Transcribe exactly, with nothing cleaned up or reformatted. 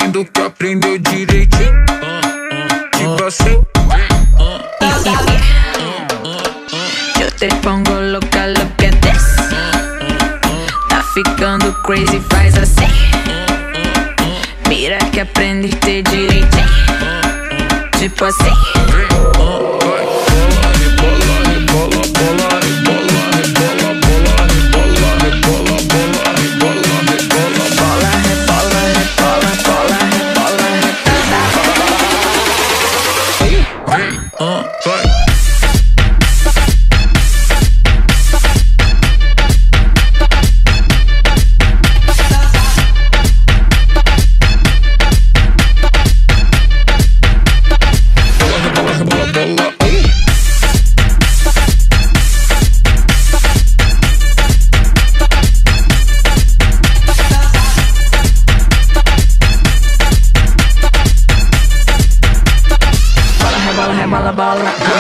fingindo que aprendeu direitinho. Tipo assim. Eu te pongo louca, look at this. Tá ficando crazy, faz assim. Mira que aprendiste direitinho. Tipo assim. Bola, bola.